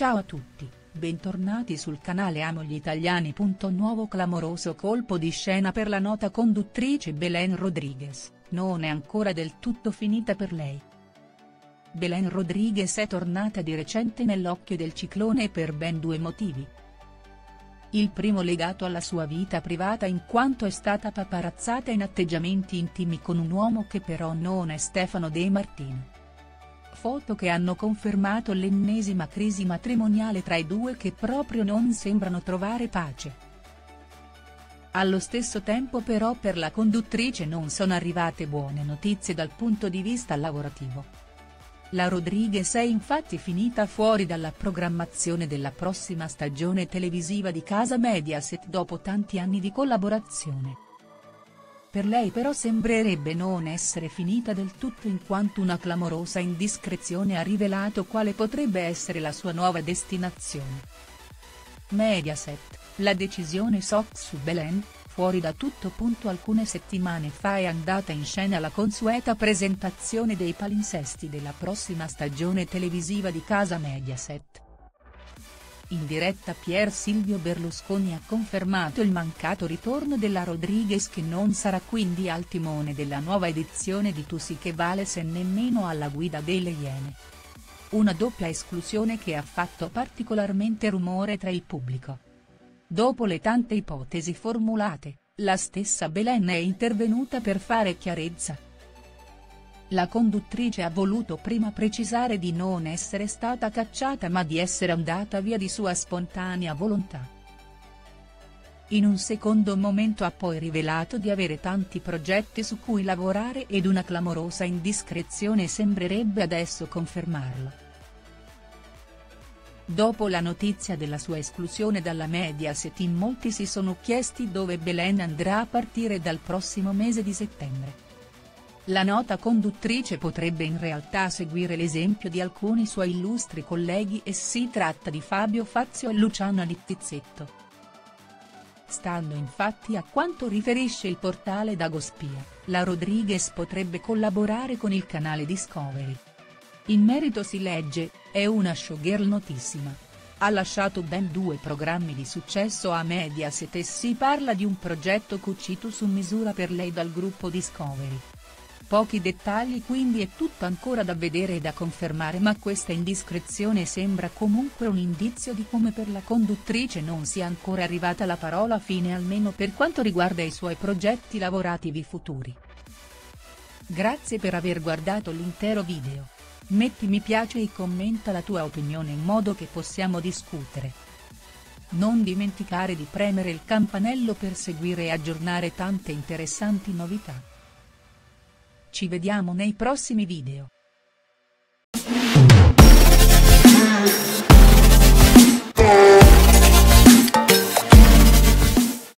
Ciao a tutti, bentornati sul canale Amo gli Italiani. Nuovo clamoroso colpo di scena per la nota conduttrice Belén Rodríguez, non è ancora del tutto finita per lei. Belén Rodríguez è tornata di recente nell'occhio del ciclone per ben due motivi. Il primo legato alla sua vita privata, in quanto è stata paparazzata in atteggiamenti intimi con un uomo che però non è Stefano De Martino. Foto che hanno confermato l'ennesima crisi matrimoniale tra i due, che proprio non sembrano trovare pace. Allo stesso tempo però per la conduttrice non sono arrivate buone notizie dal punto di vista lavorativo. La Rodríguez è infatti finita fuori dalla programmazione della prossima stagione televisiva di casa Mediaset dopo tanti anni di collaborazione. Per lei però sembrerebbe non essere finita del tutto, in quanto una clamorosa indiscrezione ha rivelato quale potrebbe essere la sua nuova destinazione. Mediaset, la decisione SOC su Belén, fuori da tutto. Alcune settimane fa è andata in scena la consueta presentazione dei palinsesti della prossima stagione televisiva di casa Mediaset. In diretta Pier Silvio Berlusconi ha confermato il mancato ritorno della Rodríguez, che non sarà quindi al timone della nuova edizione di Tu sì che vales e nemmeno alla guida delle Iene. Una doppia esclusione che ha fatto particolarmente rumore tra il pubblico. Dopo le tante ipotesi formulate, la stessa Belén è intervenuta per fare chiarezza. La conduttrice ha voluto prima precisare di non essere stata cacciata ma di essere andata via di sua spontanea volontà. In un secondo momento ha poi rivelato di avere tanti progetti su cui lavorare ed una clamorosa indiscrezione sembrerebbe adesso confermarlo. Dopo la notizia della sua esclusione dalla Mediaset, in molti si sono chiesti dove Belén andrà a partire dal prossimo mese di settembre. La nota conduttrice potrebbe in realtà seguire l'esempio di alcuni suoi illustri colleghi, e si tratta di Fabio Fazio e Luciana Littizzetto. Stando infatti a quanto riferisce il portale Dagospia, la Rodríguez potrebbe collaborare con il canale Discovery. In merito si legge: è una showgirl notissima. Ha lasciato ben due programmi di successo a Mediaset e si parla di un progetto cucito su misura per lei dal gruppo Discovery. Pochi dettagli quindi, è tutto ancora da vedere e da confermare, ma questa indiscrezione sembra comunque un indizio di come per la conduttrice non sia ancora arrivata la parola fine, almeno per quanto riguarda i suoi progetti lavorativi futuri. Grazie per aver guardato l'intero video. Metti mi piace e commenta la tua opinione in modo che possiamo discutere. Non dimenticare di premere il campanello per seguire e aggiornare tante interessanti novità. Ci vediamo nei prossimi video.